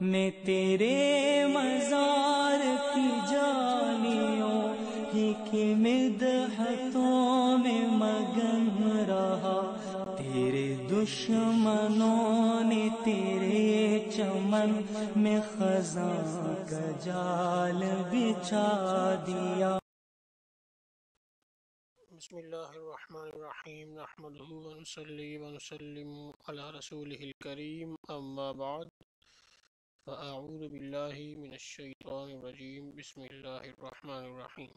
میں تیرے مزار کی جالیوں ہی کی مدحتوں میں مگن رہا، تیرے دشمنوں نے تیرے چمن میں خزاں کا جال بچھا دیا۔ بسم اللہ الرحمن الرحیم، نحمدہ ونصلی ونسلم علی رسولہ الکریم، اما بعد فاعوذ باللہ من الشیطان الرجیم، بسم اللہ الرحمن الرحیم۔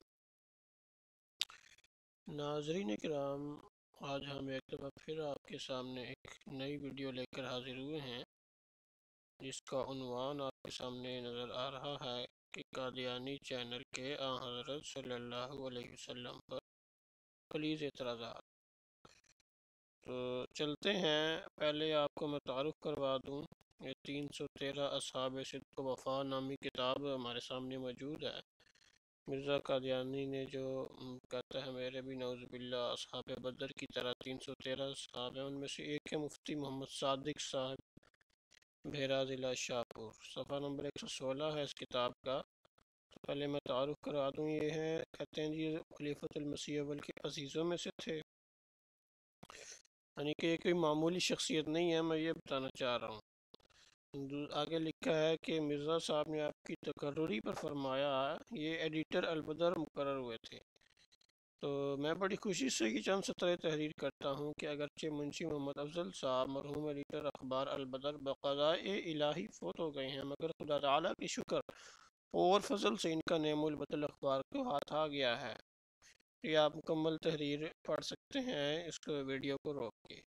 ناظرین کرام، آج ہم ایک دفعہ پھر آپ کے سامنے ایک نئی ویڈیو لے کر حاضر ہوئے ہیں، جس کا عنوان آپ کے سامنے نظر آ رہا ہے کہ قادیانی چینل کے آن حضرت صلی اللہ علیہ وسلم پر پلیز اعتراضات۔ تو چلتے ہیں، پہلے آپ کو میں تعارف کروا دوں۔ یہ 313 اصحاب صدق و وفا نامی کتاب ہمارے سامنے موجود ہے۔ مرزا قادیانی نے جو کہتا ہے میرے بھی نعوذ باللہ اصحاب بدر کی طرح 313 اصحاب ہیں، ان میں سے ایک ہے مفتی محمد صادق صاحب بھیرا ضلع شاہپور، صفحہ نمبر 116 ہے اس کتاب کا۔ تو پہلے میں تعارف کروا دوں، یہ ہیں کہتے ہیں جی خلیفۃ المسیح اول کے عزیزوں میں سے تھے، یعنی کہ یہ کوئی معمولی شخصیت نہیں ہے، میں یہ بتانا چاہ رہا ہوں۔ آگے لکھا ہے کہ مرزا صاحب نے آپ کی تقرری پر فرمایا یہ ایڈیٹر البدر مقرر ہوئے تھے۔ تو میں بڑی خوشی سے یہ چند سطریں تحریر کرتا ہوں کہ اگرچہ منشی محمد افضل صاحب مرحوم ایڈیٹر اخبار البدر بقضائے الہی فوت ہو گئے ہیں، مگر خدا تعالیٰ کی شکر اور فضل سے ان کا نعم البدل اخبار کو ہاتھ آ گیا ہے۔ یہ آپ مکمل تحریر پڑھ سکتے ہیں اس کو ویڈیو کو روک کے۔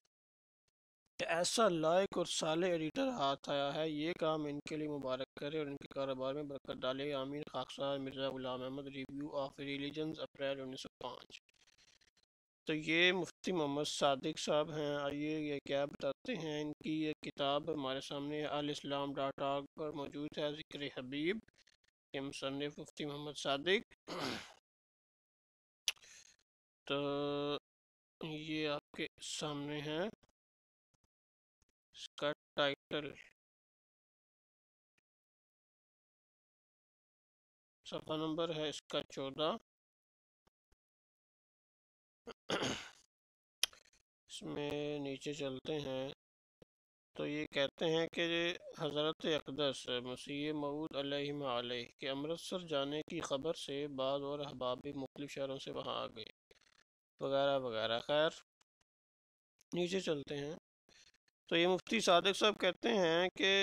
ایسا لائق اور صالح ایڈیٹر ہاتھ آیا ہے، یہ کام ان کے لیے مبارک کرے اور ان کے کاروبار میں برکت ڈالے، آمین۔ خاکسار Mirza Ghulam Ahmad, review of religions, April 1905۔ تو یہ مفتی محمد صادق صاحب ہیں، آئیے یہ کیا بتاتے ہیں۔ ان کی یہ کتاب ہمارے سامنے الاسلام.org پر موجود ہے، ذکر حبیب کے مصنف مفتی محمد صادق۔ تو یہ آپ کے سامنے ہے، اس کا ٹائٹل صفحہ نمبر ہے اس کا 14۔ اس میں نیچے چلتے ہیں تو یہ کہتے ہیں کہ حضرت اقدس مسیح موعود علیہ علیہ کے امرتسر جانے کی خبر سے بعض اور احباب مختلف شہروں سے وہاں آ گئے وغیرہ وغیرہ۔ خیر نیچے چلتے ہیں تو یہ مفتی صادق صاحب کہتے ہیں کہ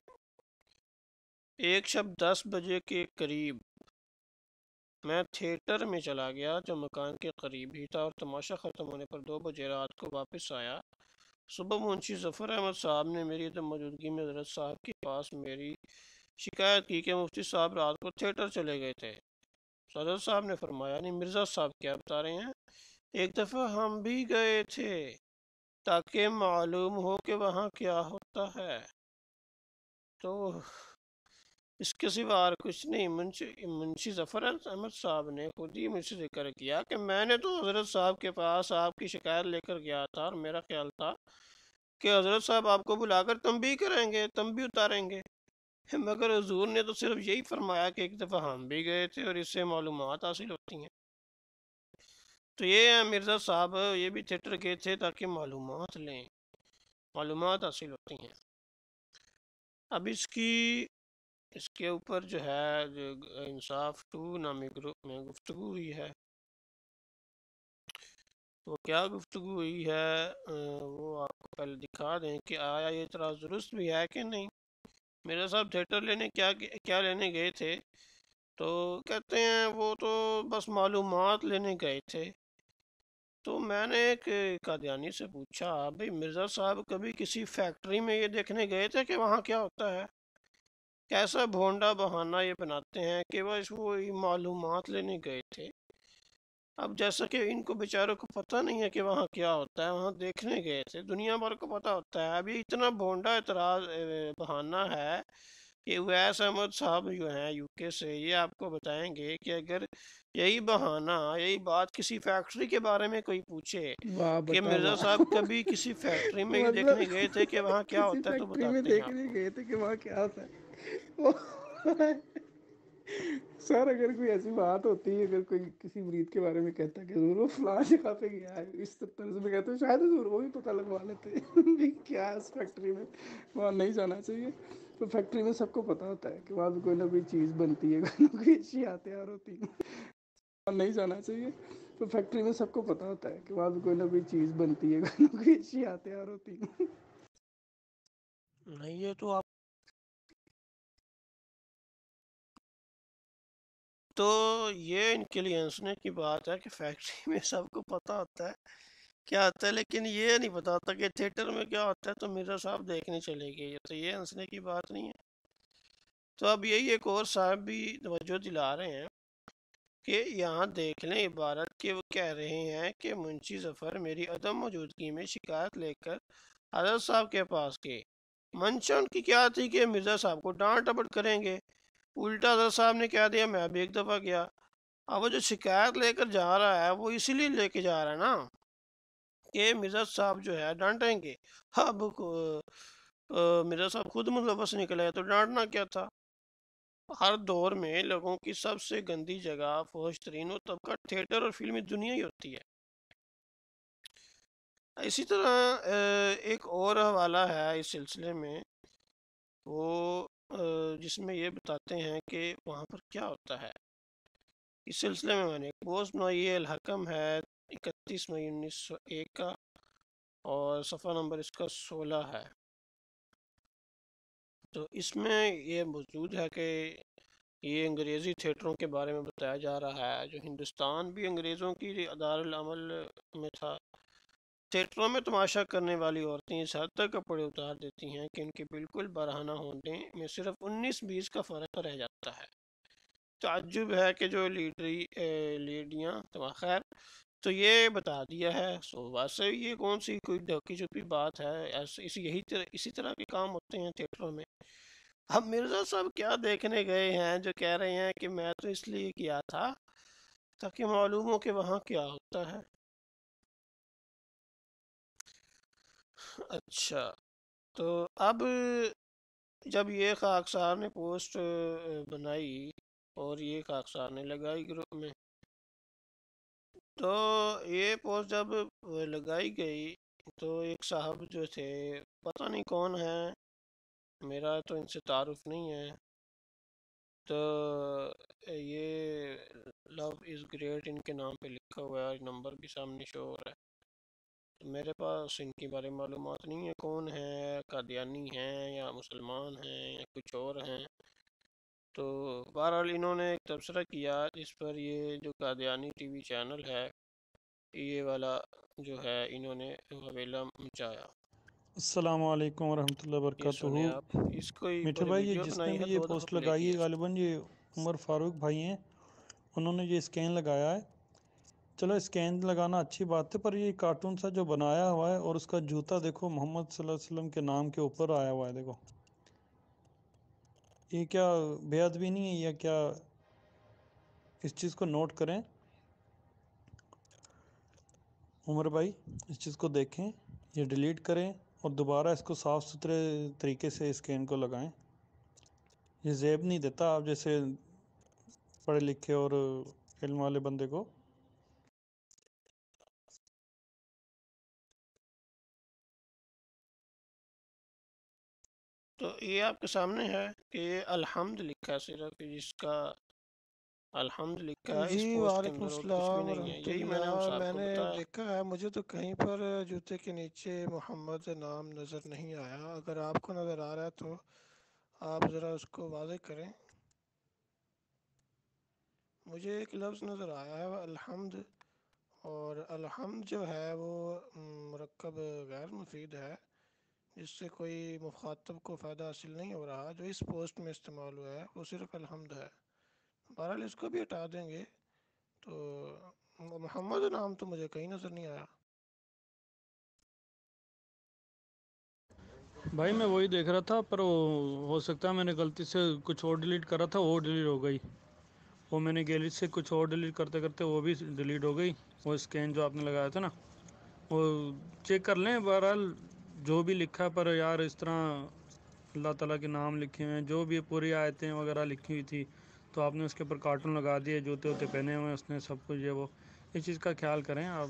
ایک شب 10 بجے کے قریب میں تھیٹر میں چلا گیا جو مکان کے قریب ہی تھا، اور تماشا ختم ہونے پر 2 بجے رات کو واپس آیا۔ صبح منشی ظفر احمد صاحب نے میری موجودگی میں حضرت صاحب کے پاس میری شکایت کی کہ مفتی صاحب رات کو تھیٹر چلے گئے تھے۔ حضرت صاحب نے فرمایا نہیں مرزا صاحب کیا بتا رہے ہیں، ایک دفعہ ہم بھی گئے تھے تاکہ معلوم ہو کہ وہاں کیا ہوتا ہے، تو اس کے سوا اور کچھ نہیں۔ منشی ظفر احمد صاحب نے خود ہی مجھ سے ذکر کیا کہ میں نے تو حضرت صاحب کے پاس آپ کی شکایت لے کر گیا تھا، اور میرا خیال تھا کہ حضرت صاحب آپ کو بلا کر تنبیہ کریں گے، تنبیہ اتاریں گے، مگر حضور نے تو صرف یہی فرمایا کہ ایک دفعہ ہم بھی گئے تھے اور اس سے معلومات حاصل ہوتی ہیں۔ تو یہ ہے مرزا صاحب، یہ بھی تھیٹر گئے تھے تاکہ معلومات لیں، معلومات حاصل ہوتی ہیں۔ اب اس کے اوپر جو ہے جو انصاف 2 نامی گروپ میں گفتگو ہوئی ہے، وہ کیا گفتگو ہوئی ہے وہ آپ کو پہلے دکھا دیں کہ آیا یہ اعتراض درست بھی ہے کہ نہیں۔ میرا صاحب تھیٹر لینے کیا لینے گئے تھے، تو کہتے ہیں وہ تو بس معلومات لینے گئے تھے۔ تو میں نے ایک قادیانی سے پوچھا بھئی مرزا صاحب کبھی کسی فیکٹری میں یہ دیکھنے گئے تھے کہ وہاں کیا ہوتا ہے؟ کیسا بھونڈا بہانہ یہ بناتے ہیں کہ بس وہ معلومات لینے گئے تھے۔ اب جیسا کہ ان کو بیچاروں کو پتہ نہیں ہے کہ وہاں کیا ہوتا ہے، وہاں دیکھنے گئے تھے، دنیا بھر کو پتہ ہوتا ہے۔ ابھی اتنا بھونڈا اعتراض بہانہ ہے کہ اویس احمد صاحب جو ہیں یو کے سے، یہ آپ کو بتائیں گے کہ اگر یہی بہانہ، یہی بات کسی فیکٹری کے بارے میں کوئی پوچھے واہ کہ بتا مرزا واہ صاحب کبھی کسی فیکٹری میں یہ مطلب دیکھنے گئے تھے کہ وہاں کیا کسی ہوتا ہے، تو فیکٹری میں بتاتے ہیں آپ دیکھنے کو۔ گئے تھے کہ وہاں کیا ہوتا ہے سر اگر کوئی ایسی بات ہوتی ہے، اگر کوئی کسی مریض کے بارے میں کہتا ہے کہ ضرور وہ فلاں جگہ پہ گیا ہے، اس طرز میں کہتے ہیں، شاید ضرور وہ بھی پتہ لگوا لیتے ہیں کیا ہے اس فیکٹری میں، وہاں نہیں جانا چاہیے۔ تو فیکٹری میں سب کو پتہ ہوتا ہے کہ وہاں پہ کوئی نہ کوئی چیز بنتی ہے، کوئی نہ کوئی اشیاء تیار ہوتی ہیں، وہاں نہیں جانا چاہیے۔ تو فیکٹری میں سب کو پتہ ہوتا ہے کہ وہاں پہ کوئی نہ کوئی چیز بنتی ہے، کوئی نہ کوئی اشیاء تیار ہوتی ہیں۔ نہیں، یہ تو آپ، تو یہ ان کے لیے ہنسنے کی بات ہے کہ فیکٹری میں سب کو پتہ ہوتا ہے کیا ہوتا ہے، لیکن یہ نہیں پتا ہوتا کہ تھیٹر میں کیا ہوتا ہے، تو مرزا صاحب دیکھنے چلے گئے، تو یہ ہنسنے کی بات نہیں ہے۔ تو اب یہی ایک اور صاحب بھی توجہ دلا رہے ہیں کہ یہاں دیکھ لیں عبارت کہ وہ کہہ رہے ہیں کہ منشی ظفر میری عدم موجودگی میں شکایت لے کر حضرت صاحب کے پاس گئے۔ منشا ان کی کیا تھی کہ مرزا صاحب کو ڈانٹ ڈپٹ کریں گے، الٹا حضرت صاحب نے کہہ دیا میں بھی ایک دفعہ گیا۔ اب وہ جو شکایت لے کر جا رہا ہے وہ اسی لیے لے کے جا رہا ہے نا کہ مرزا صاحب جو ہے ڈانٹیں گے۔ اب مرزا صاحب خود ملوث نکلے تو ڈانٹنا کیا تھا۔ ہر دور میں لوگوں کی سب سے گندی جگہ، فحش ترین و طبقہ تھیٹر اور فلمی دنیا ہی ہوتی ہے۔ اسی طرح ایک اور حوالہ ہے اس سلسلے میں، وہ جس میں یہ بتاتے ہیں کہ وہاں پر کیا ہوتا ہے۔ اس سلسلے میں نے ایک پوسٹ بنائی ہے، الحکم ہے 31 مئی 1901 کا، اور صفحہ نمبر اس کا 16 ہے۔ تو اس میں یہ موجود ہے کہ یہ انگریزی تھیٹروں کے بارے میں بتایا جا رہا ہے، جو ہندوستان بھی انگریزوں کی دارالعمل میں تھا۔ تھیٹروں میں تماشا کرنے والی عورتیں اس حد تک کپڑے اتار دیتی ہیں کہ ان کے بالکل برہنہ ہونے میں صرف 19-20 کا فرق رہ جاتا ہے۔ تعجب ہے کہ جو لیڈیاں خیر، تو یہ بتا دیا ہے، سو ویسے یہ کون سی کوئی ڈھکی چھپی بات ہے، ایسے اسی طرح کے کام ہوتے ہیں تھیٹروں میں۔ اب مرزا صاحب کیا دیکھنے گئے ہیں جو کہہ رہے ہیں کہ میں تو اس لیے کیا تھا تاکہ معلوم ہو کہ وہاں کیا ہوتا ہے۔ اچھا، تو اب جب یہ خاکسار نے پوسٹ بنائی اور یہ خاکسار نے لگائی گروپ میں، تو یہ پوسٹ جب لگائی گئی تو ایک صاحب جو تھے، پتہ نہیں کون ہے، میرا تو ان سے تعارف نہیں ہے، تو یہ لو از گریٹ ان کے نام پہ لکھا ہوا ہے، نمبر بھی سامنے شو ہو رہا ہے۔ تو میرے پاس ان کے بارے میں معلومات نہیں ہے، کون ہے، قادیانی ہیں یا مسلمان ہیں یا کچھ اور ہیں۔ تو بہرحال انہوں نے ایک تبصرہ کیا جس پر یہ جو قادیانی ٹی وی چینل ہے، یہ والا جو ہے انہوں نے ویلا مچایا۔ السلام علیکم ورحمۃ اللہ یہ وبرکاتہ۔ سنیں آپ، اس کو ایک میٹھے بار بھائی، یہ ویڈیو جس نے بنائی ہے، بھی یہ 2 دفعہ پوسٹ پلے لگائی کی ہے ہے اس کو۔ غالباً یہ عمر فاروق بھائی ہیں، انہوں نے یہ اسکین لگایا ہے۔ چلو اسکین لگانا اچھی بات ہے، پر یہ کارٹون سا جو بنایا ہوا ہے اور اس کا جوتا دیکھو محمد صلی اللہ علیہ وسلم کے نام کے اوپر آیا ہوا ہے، دیکھو یہ کیا بے ادبی نہیں ہے یا کیا؟ اس چیز کو نوٹ کریں عمر بھائی، اس چیز کو دیکھیں، یہ ڈیلیٹ کریں اور دوبارہ اس کو صاف ستھرے طریقے سے اسکین کو لگائیں۔ یہ زیب نہیں دیتا آپ جیسے پڑھے لکھے اور علم والے بندے کو۔ تو یہ آپ کے سامنے ہے کہ یہ الحمد لکھا ہے، صرف جس کا الحمد لکھا ہے جی اس پوسٹ کے وعلیکم اندر، اور کچھ بھی السلام نہیں ہے، ورحمۃ یہی میں نے اللہ۔ صاحب میں کو نے بتایا۔ دیکھا ہے، مجھے تو کہیں پر جوتے کے نیچے محمد نام نظر نہیں آیا، اگر آپ کو نظر آ رہا ہے تو آپ ذرا اس کو واضح کریں۔ مجھے ایک لفظ نظر آیا ہے الحمد، اور الحمد جو ہے وہ مرکب غیر مفید ہے، جس سے کوئی مخاطب کو فائدہ حاصل نہیں ہو رہا۔ جو اس پوسٹ میں استعمال ہوا ہے وہ صرف الحمد ہے۔ بہرحال اس کو بھی ہٹا دیں گے، تو محمد نام تو مجھے کہیں نظر نہیں آیا۔ بھائی میں وہی دیکھ رہا تھا، پر وہ ہو سکتا ہے میں نے غلطی سے کچھ اور ڈیلیٹ کرا تھا، وہ ڈیلیٹ ہو گئی. وہ میں نے گیلری سے کچھ اور ڈیلیٹ کرتے کرتے وہ بھی ڈیلیٹ ہو گئی. وہ اسکین جو آپ نے لگایا تھا نا، وہ چیک کر لیں. بہرحال جو بھی لکھا، پر یار اس طرح اللہ تعالیٰ کے نام لکھے ہوئے ہیں، جو بھی پوری آیتیں وغیرہ لکھی ہوئی تھی، تو آپ نے اس کے اوپر کارٹون لگا دیے، جوتے ہوتے پہنے ہوئے ہیں اس نے، سب کچھ. یہ وہ اس چیز کا خیال کریں آپ.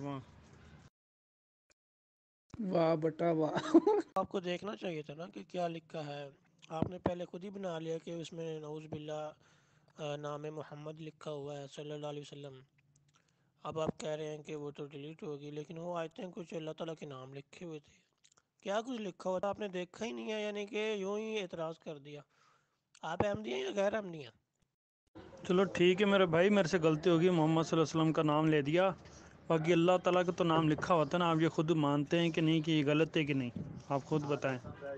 واہ بٹا واہ. آپ کو دیکھنا چاہیے تھا نا کہ کیا لکھا ہے. آپ نے پہلے خود ہی بنا لیا کہ اس میں نعوذ باللہ نام محمد لکھا ہوا ہے صلی اللہ علیہ وسلم. اب آپ کہہ رہے ہیں کہ وہ تو ڈیلیٹ ہوگی، لیکن وہ آیتیں کچھ اللہ تعالیٰ کے نام لکھے ہوئے تھے. کیا کچھ لکھا ہوا تھا آپ نے دیکھا ہی نہیں ہے، یعنی کہ یوں ہی اعتراض کر دیا. آپ احمدی ہیں یا غیر احمدی ہیں؟ چلو ٹھیک ہے میرے بھائی، میرے سے غلطی ہوگی، محمد صلی اللہ علیہ وسلم کا نام لے دیا. باقی اللہ تعالیٰ کا تو نام لکھا ہوتا ہے نا. آپ یہ خود مانتے ہیں کہ نہیں کہ یہ غلط ہے کہ نہیں؟ آپ خود بتائیں.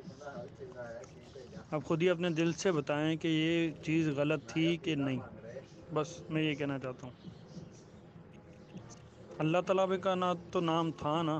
آپ خود ہی اپنے دل سے بتائیں کہ یہ چیز غلط تھی کہ نہیں. بس میں یہ کہنا چاہتا ہوں. اللہ تعالیٰ کا تو نام تھا نا.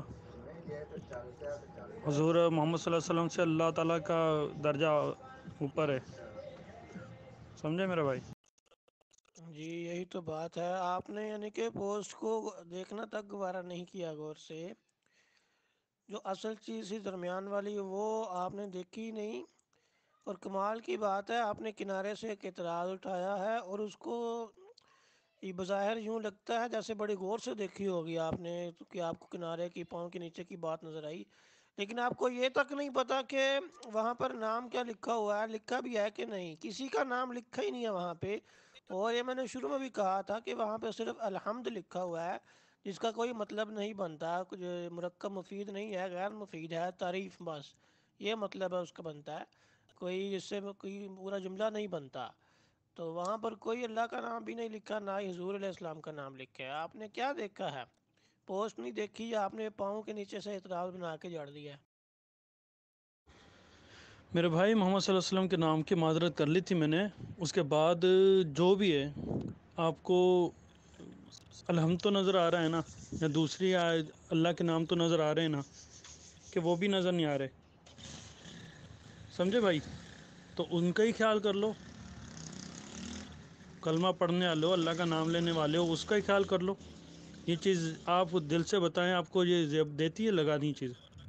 حضور محمد صلی اللہ علیہ وسلم سے اللہ تعالیٰ کا درجہ اوپر ہے. سمجھے میرے بھائی؟ جی یہی تو بات ہے. آپ نے یعنی کہ پوسٹ کو دیکھنا تک گوارا نہیں کیا غور سے. جو اصل چیز ہی درمیان والی وہ آپ نے دیکھی ہی نہیں. اور کمال کی بات ہے، آپ نے کنارے سے ایک اعتراض اٹھایا ہے اور اس کو یہ بظاہر یوں لگتا ہے جیسے بڑی غور سے دیکھی ہوگی آپ نے، کہ آپ کو کنارے کی پاؤں کے نیچے کی بات نظر آئی. لیکن آپ کو یہ تک نہیں پتا کہ وہاں پر نام کیا لکھا ہوا ہے، لکھا بھی ہے کہ نہیں. کسی کا نام لکھا ہی نہیں ہے وہاں پہ. اور یہ میں نے شروع میں بھی کہا تھا کہ وہاں پہ صرف الحمد لکھا ہوا ہے، جس کا کوئی مطلب نہیں بنتا. کچھ مرکب مفید نہیں ہے، غیر مفید ہے، تعریف بس یہ مطلب ہے اس کا بنتا ہے. کوئی اس سے کوئی پورا جملہ نہیں بنتا. تو وہاں پر کوئی اللہ کا نام بھی نہیں لکھا، نہ ہی حضور علیہ السلام کا نام لکھا ہے. آپ نے کیا دیکھا ہے؟ پوسٹ نہیں دیکھی یا آپ نے پاؤں کے نیچے سے اعتراض بنا کے جاڑ دیا ہے؟ میرے بھائی محمد صلی اللہ علیہ وسلم کے نام کی معذرت کر لی تھی میں نے. اس کے بعد جو بھی ہے آپ کو الحمد تو نظر آ رہا ہے نا، یا دوسری اللہ کے نام تو نظر آ رہے ہیں نا، کہ وہ بھی نظر نہیں آ رہے. سمجھے بھائی؟ تو ان کا ہی خیال کر لو. کلمہ پڑھنے والے ہو، اللہ کا نام لینے والے ہو، اس کا ہی خیال کر لو. یہ چیز آپ دل سے بتائیں، آپ کو یہ زیب دیتی ہے لگانی چیز؟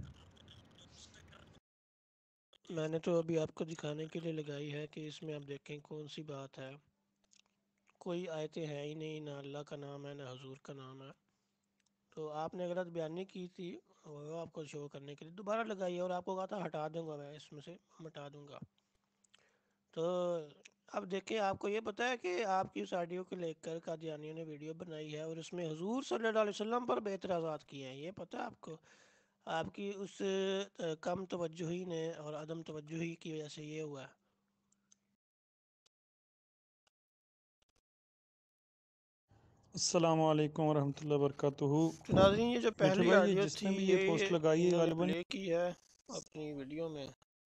میں نے تو ابھی آپ کو دکھانے کے لیے لگائی ہے کہ اس میں آپ دیکھیں کون سی بات ہے. کوئی آیتیں ہیں ہی نہیں، نہ اللہ کا نام ہے نہ حضور کا نام ہے. تو آپ نے غلط بیانی کی تھی، وہ آپ کو شو کرنے کے لیے دوبارہ لگائی ہے. اور آپ کو کہا تھا ہٹا دوں گا، میں اس میں سے ہٹا دوں گا. تو اب دیکھیں، آپ کو یہ پتہ ہے کہ آپ کی اس آڈیو کو لے کر قادیانیوں نے ویڈیو بنائی ہے اور اس میں حضور صلی اللہ علیہ وسلم پر بے اعتراضات کیے ہیں. یہ پتہ ہے آپ کو؟ آپ کی اس کم توجہی نے اور عدم توجہی کی وجہ سے یہ ہوا ہے. السلام علیکم ورحمۃ اللہ وبرکاتہ. تو ناظرین، یہ جو میٹھے پہلی بھائی، یہ آڈیو جس تھی نے بھی یہ یہ پوسٹ لگائی ہے انہوں نے غالباً پلے کی ہے اپنی ویڈیو میں.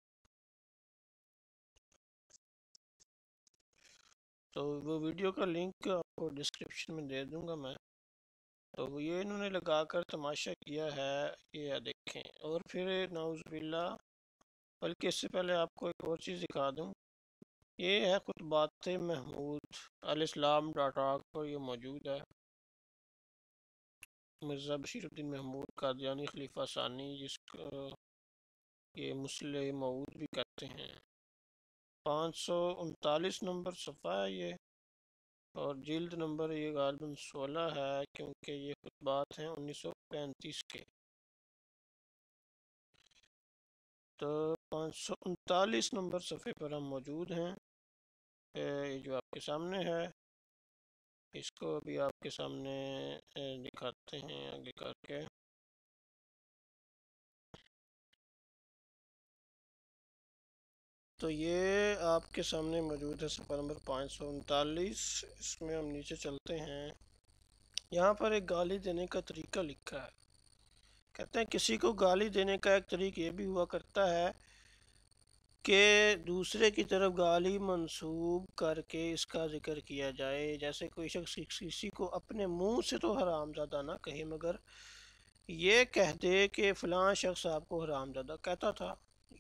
تو وہ ویڈیو کا لنک آپ کو ڈسکرپشن میں دے دوں گا میں. تو یہ انہوں نے لگا کر تماشا کیا ہے، یہ دیکھیں. اور پھر نعوذ باللہ، بلکہ اس سے پہلے آپ کو ایک اور چیز دکھا دوں. یہ ہے خطبات محمود alislam.org پر یہ موجود ہے. مرزا بشیر الدین محمود قادیانی خلیفہ ثانی، جس کو یہ مسلح موعود بھی کہتے ہیں. 539 نمبر صفحہ ہے یہ، اور جلد نمبر یہ غالباً 16 ہے، کیونکہ یہ خطبات ہیں 1935 کے. تو 539 نمبر صفحے پر ہم موجود ہیں. یہ جو آپ کے سامنے ہے، اس کو بھی آپ کے سامنے دکھاتے ہیں آگے کر کے. تو یہ آپ کے سامنے موجود ہے صفحہ نمبر 539. اس میں ہم نیچے چلتے ہیں. یہاں پر ایک گالی دینے کا طریقہ لکھا ہے. کہتے ہیں کسی کو گالی دینے کا ایک طریقہ یہ بھی ہوا کرتا ہے کہ دوسرے کی طرف گالی منسوب کر کے اس کا ذکر کیا جائے. جیسے کوئی شخص کسی کو اپنے منہ سے تو حرام زادہ نہ کہے، مگر یہ کہہ دے کہ فلاں شخص آپ کو حرام زادہ کہتا تھا.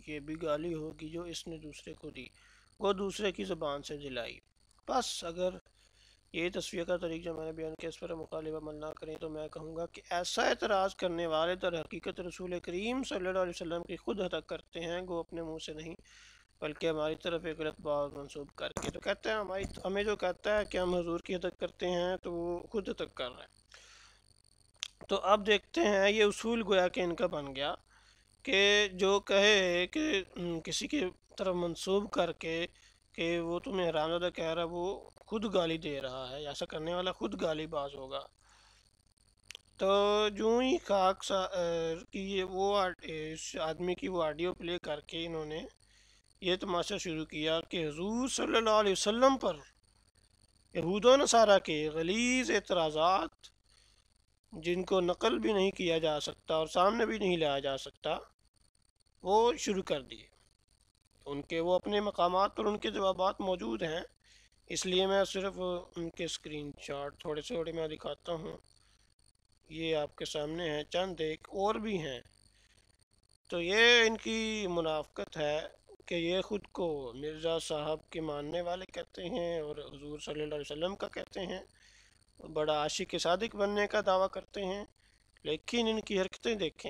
یہ بھی گالی ہوگی جو اس نے دوسرے کو دی، وہ دوسرے کی زبان سے دلائی۔ بس اگر یہ تصفیہ کا طریق جو میں نے بیان کیا اس پر مخالف عمل نہ کریں تو میں کہوں گا کہ ایسا اعتراض کرنے والے در حقیقت رسول کریم صلی اللہ علیہ وسلم کی خود حتق کرتے ہیں، وہ اپنے منہ سے نہیں بلکہ ہماری طرف ایک غلط بات منسوب کر کے تو کہتے ہیں ہمیں جو کہتا ہے کہ ہم حضور کی حتق کرتے ہیں تو وہ خود حتق کر رہا ہے۔ تو اب دیکھتے ہیں یہ اصول گویا کہ ان کا بن گیا کہ جو کہے کہ کسی کی طرف منسوب کر کے کہ وہ تمہیں حرامزادہ کہہ رہا ہے، وہ خود گالی دے رہا ہے، ایسا کرنے والا خود گالی باز ہوگا۔ تو جو ہی خاک کی وہ اس آدمی کی وہ آڈیو پلے کر کے انہوں نے یہ تماشا شروع کیا کہ حضور صلی اللہ علیہ وسلم پر یہود و نصارہ کے غلیظ اعتراضات جن کو نقل بھی نہیں کیا جا سکتا اور سامنے بھی نہیں لایا جا سکتا وہ شروع کر دیے۔ ان کے وہ اپنے مقامات پر ان کے جوابات موجود ہیں، اس لیے میں صرف ان کے اسکرین شاٹ تھوڑے میں دکھاتا ہوں، یہ آپ کے سامنے ہیں، چند ایک اور بھی ہیں۔ تو یہ ان کی منافقت ہے کہ یہ خود کو مرزا صاحب کے ماننے والے کہتے ہیں اور حضور صلی اللہ علیہ وسلم کا کہتے ہیں، بڑا عاشق صادق بننے کا دعویٰ کرتے ہیں، لیکن ان کی حرکتیں دیکھیں۔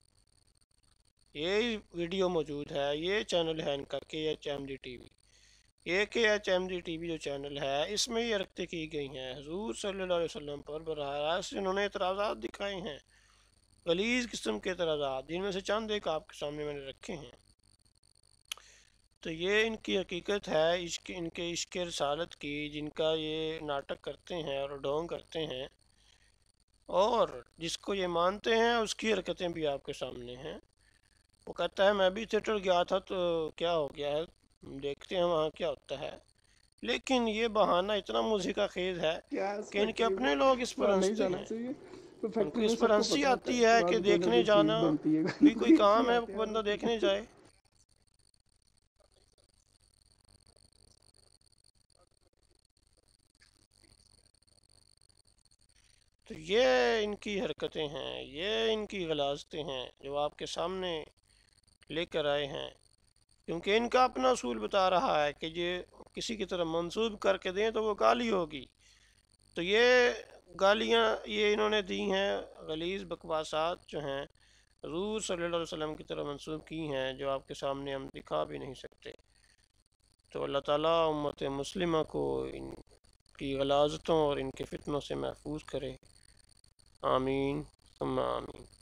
یہ ویڈیو موجود ہے، یہ چینل ہے ان کا KHMD TV، یہ KHMD TV جو چینل ہے اس میں یہ حرکتیں کی گئی ہیں، حضور صلی اللہ علیہ وسلم پر براہ راست انہوں نے اعتراضات دکھائے ہیں، غلیظ قسم کے اعتراضات، جن میں سے چند ایک آپ کے سامنے میں نے رکھے ہیں۔ تو یہ ان کی حقیقت ہے ان کے عشق رسالت کی، جن کا یہ ناٹک کرتے ہیں اور ڈھونگ کرتے ہیں، اور جس کو یہ مانتے ہیں اس کی حرکتیں بھی آپ کے سامنے ہیں۔ وہ کہتا ہے میں بھی تھیٹر گیا تھا تو کیا ہو گیا ہے، دیکھتے ہیں وہاں کیا ہوتا ہے، لیکن یہ بہانہ اتنا موزیقہ خیز ہے کیا کہ ان کے فیکٹری اپنے میں لوگ اس پر وہاں نہیں ہنستے جانا ہیں، چاہیے، تو ان کو فیکٹری میں اس پر سب کو ہنسی پتہ ہوتا آتی ہے ہے وہاں کہ پہ کوئی نہ دیکھنے کوئی چیز جانا بنتی ہے، بھی کوئی ایسے کام ہے آتے ہیں بندہ دیکھنے جائے۔ تو یہ ان کی حرکتیں ہیں، یہ ان کی غلاظتیں ہیں جو آپ کے سامنے لے کر آئے ہیں، کیونکہ ان کا اپنا اصول بتا رہا ہے کہ یہ کسی کی طرف منسوب کر کے دیں تو وہ گالی ہوگی۔ تو یہ گالیاں یہ انہوں نے دی ہیں، غلیظ بکواسات جو ہیں حضور صلی اللہ علیہ وسلم کی طرف منسوب کی ہیں، جو آپ کے سامنے ہم دکھا بھی نہیں سکتے۔ تو اللہ تعالیٰ امت مسلمہ کو ان کی غلاظتوں اور ان کے فتنوں سے محفوظ کرے، آمین ثم آمین۔